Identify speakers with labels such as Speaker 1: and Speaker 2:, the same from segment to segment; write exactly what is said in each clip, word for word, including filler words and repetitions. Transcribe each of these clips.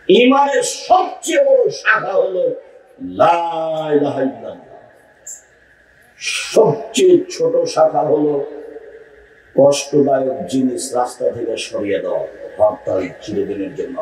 Speaker 1: ঈমানের সবচেয়ে বড় শাখা হলো লা ইলাহা ইল্লাল্লাহ। সবচেয়ে ছোট শাখা হলো কষ্টদায়ক জিনিস রাস্তা থেকে সরিয়ে দেওয়া, হরতাল চিরদিনের জন্য।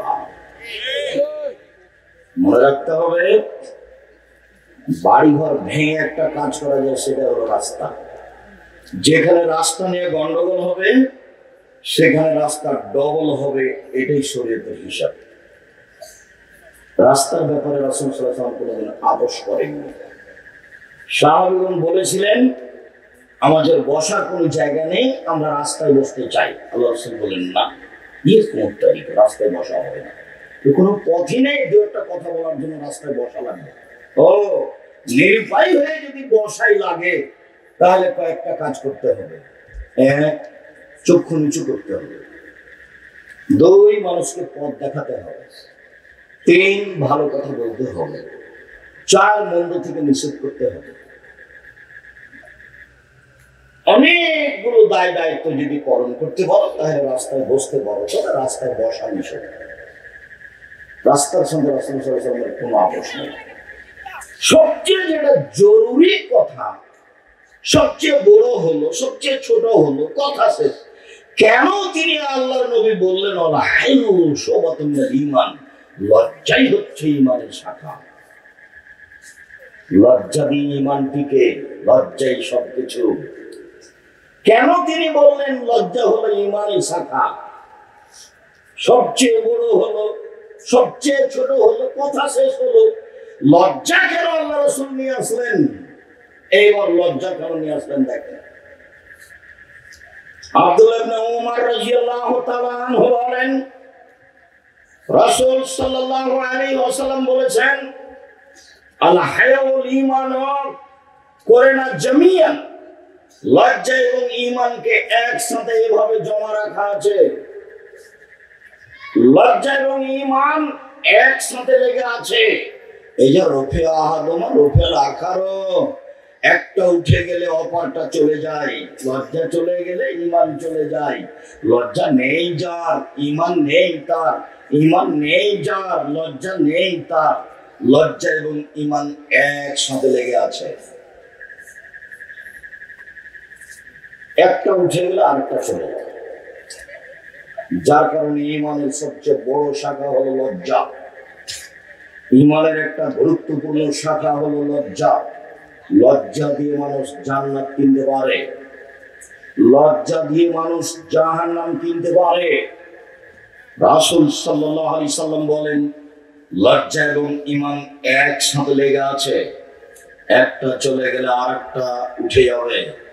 Speaker 1: মনে রাখতে হবে, বাড়িঘর ভেঙে একটা কাজ করা যায়, সেটা হলো রাস্তা। যেখানে রাস্তা নিয়ে গন্ডগোল হবে সেখানে রাস্তা ডবল হবে, এটাই শরীয়তের হিসাব। রাস্তার ব্যাপারে রাসূল সাল্লাল্লাহু আলাইহি ওয়াসাল্লাম কোনোদিন আপোষ করেননি। সাহাবীগণ বলেছিলেন, আমাদের বসার কোনো জায়গা নেই, আমরা রাস্তায় বসতে চাই। আল্লাহ রাসূল বলেন, না, ইয়ে কোন তারিখ রাস্তায় বসা হবে না। কোনো পথই নেই, দু একটা কথা বলার জন্য রাস্তায় বসা লাগবে। ও নির্ভয় হয়ে যদি বসাই লাগে, তাহলে কয়েকটা কাজ করতে হবে। এক, চক্ষু নিচু করতে হবে। দুই, মানুষকে পথ দেখাতে হবে। তিন, ভালো কথা বলতে হবে। চার, মন্দ থেকে নিষেধ করতে হবে। অনেকগুলো দায় দায়িত্ব যদি পালন করতে পারো, তাহলে রাস্তায় বসতে পারো। তবে রাস্তায় বসা নিষেধ। রাস্তার সঙ্গে রাসূল সাল্লাল্লাহু আলাইহি ওয়াসাল্লামের কোনো আপোষ নেই। সবচেয়ে যেটা জরুরি কথা, সবচেয়ে বড় হলো, সবচেয়ে ছোট হলো, কথা শেষ। কেন তিনি আল্লাহর নবী বললেন আল-হায়ু শুবাতুন মিনাল ঈমান? লজ্জাই হচ্ছে ঈমানের শাখা। লজ্জা দিয়ে ঈমান টিকে, লজ্জাই সবকিছু। কেন তিনি বললেন লজ্জা হলো ঈমানের শাখা? সবচেয়ে বড় হলো, সবচেয়ে ছোট হলো, কথা শেষ হলো। লজ্জা কেন আল্লাহ রাসূল নিয়ে আসলেন? এইবার লজ্জা কেন নিয়ে আসলেন দেখেন। আব্দুল্লাহ ইবনে উমর রাদিয়াল্লাহু তাআলা আনহু বলেন, রাসূল সাল্লাল্লাহু আলাইহি ওয়াসাল্লাম বলেছেন, আল হায়াউল ঈমান করে না জামিয়ান। লজ্জা এবং ঈমানকে একসাথে এভাবে জমা রাখা আছে। লজ্জা এবং ঈমান একসাথে লেগে আছে। এই যে রফে আহাদমা রফেল আখারো, একটা উঠে গেলে অপরটা চলে যায়। লজ্জা চলে গেলে ঈমান চলে যায়। লজ্জা নেই যার, ঈমান নেই তার। ঈমান নেই যার, লজ্জা নেই তার। লজ্জা এবং ঈমান একসাথে লেগে আছে। একটা উঠে গেলে আরেকটা চলে যায়। যার কারণে ঈমানের সবচেয়ে বড় শাখা হলো লজ্জা। ঈমানের একটা গুরুত্বপূর্ণ শাখা হলো লজ্জা। লজ্জা দিয়ে মানুষ জান্নাত কিনতে পারে। লজ্জা দিয়ে মানুষ জাহান্নাম কিনতে পারে। রাসূল সাল্লাল্লাহু আলাইহি সাল্লাম বলেন, লজ্জা এবং ঈমান একসাথে লেগে আছে। একটা চলে গেলে আরেকটা উঠে যাবে।